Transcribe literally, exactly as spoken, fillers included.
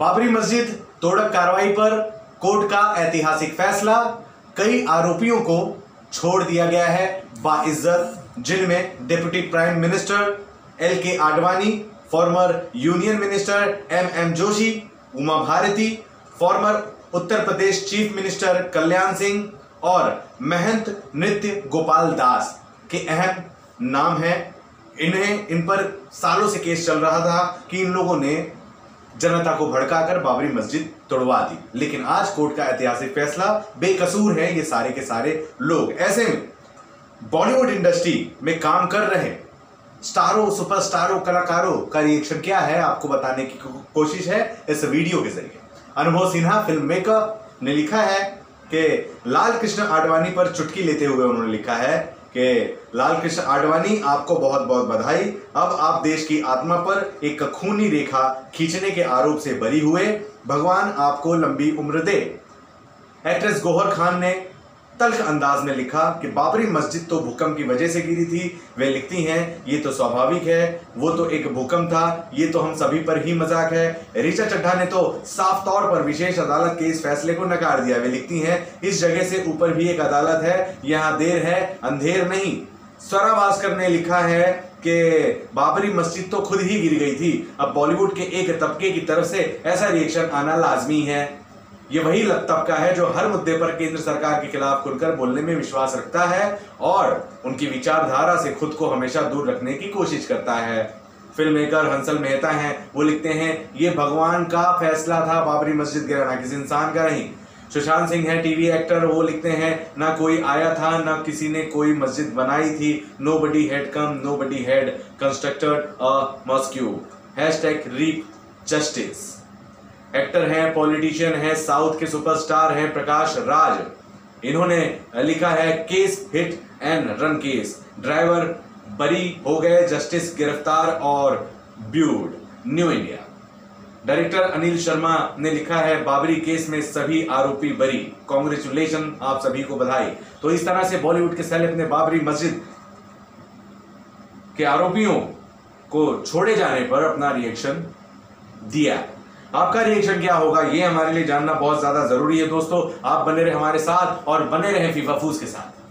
बाबरी मस्जिद तोड़क कार्रवाई पर कोर्ट का ऐतिहासिक फैसला, कई आरोपियों को छोड़ दिया गया है बाइज्जत, जिनमें deputy prime minister L K Advani, former union minister M M Joshi, Uma Bharti, former Uttar Pradesh chief minister Kalyan Singh और महंत नृत्य गोपाल दास के अहम नाम हैं। इन्हें इन पर सालों से केस चल रहा था कि इन लोगों ने जनता को भड़काकर बाबरी मस्जिद तोड़वा दी, लेकिन आज कोर्ट का ऐतिहासिक फैसला, बेकसूर है ये सारे के सारे लोग। ऐसे में बॉलीवुड इंडस्ट्री में काम कर रहे स्टारों, सुपरस्टारों, कलाकारों का रिएक्शन क्या है, आपको बताने की कोशिश है इस वीडियो के जरिए। अनुभव सिन्हा फिल्म मेकर ने लिखा है कि लाल कृष्ण आडवाणी पर चुटकी लेते हुए उन्होंने लिखा है कि लाल कृष्ण आडवाणी, आपको बहुत बहुत बधाई। अब आप देश की आत्मा पर एक खूनी रेखा खींचने के आरोप से बरी हुए, भगवान आपको लंबी उम्र दे। एक्ट्रेस गौहर खान ने तल्ख अंदाज में लिखा कि बाबरी मस्जिद तो भूकंप की वजह से गिरी थी। वे लिखती हैं, ये तो स्वाभाविक है, वो तो एक भूकंप था, ये तो हम सभी पर ही मजाक है। ऋचा चड्ढा ने तो साफ तौर पर विशेष अदालत के इस फैसले को नकार दिया। वे लिखती हैं, इस जगह से ऊपर भी एक अदालत है, यहाँ देर है अंधेर नहीं। स्वरा भास्कर ने लिखा है कि बाबरी मस्जिद तो खुद ही गिर गई थी, अब बॉलीवुड के एक तबके की तरफ से ऐसा रिएक्शन आना लाजमी है। ये वही तबका है जो हर मुद्दे पर केंद्र सरकार के खिलाफ खुलकर बोलने में विश्वास रखता है और उनकी विचारधारा से खुद को हमेशा दूर रखने की कोशिश करता है। फिल्म मेकर हंसल मेहता हैं, वो लिखते हैं, ये भगवान का फैसला था बाबरी मस्जिद गिराना, किसी इंसान का नहीं। सुशांत सिंह है टीवी एक्टर, वो लिखते हैं, ना कोई आया था, ना किसी ने कोई मस्जिद बनाई थी। Nobody had come, nobody had constructed a mosque. Hashtag RIP justice. Actor हैं, पॉलिटिशियन हैं, साउथ के सुपरस्टार हैं प्रकाश राज। इन्होंने लिखा है, case hit and run case, driver बरी हो गए, जस्टिस गिरफ्तार और ब्यूड new India. Director Anil Sharma ने लिखा है, बाबरी केस में सभी आरोपी बरी, कांग्रेचुलेशन, आप सभी को बधाई। तो इस तरह से बॉलीवुड के सेलेब ने बाबरी मस्जिद के आरोपियों को छोड़े जाने पर अपना रिएक्शन दिया। आपका रिएक्शन क्या होगा, ये हमारे लिए जानना बहुत ज्यादा जरूरी है दोस्तों। आप बने रहे हमारे साथ और बने रहे फीफा फूज के साथ।